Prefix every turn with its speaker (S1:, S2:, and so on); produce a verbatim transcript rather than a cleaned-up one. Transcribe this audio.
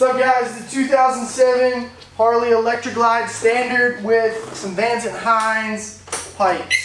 S1: up, guys? The two thousand seven Harley Electra Glide Standard with some Vance and Hines pipes.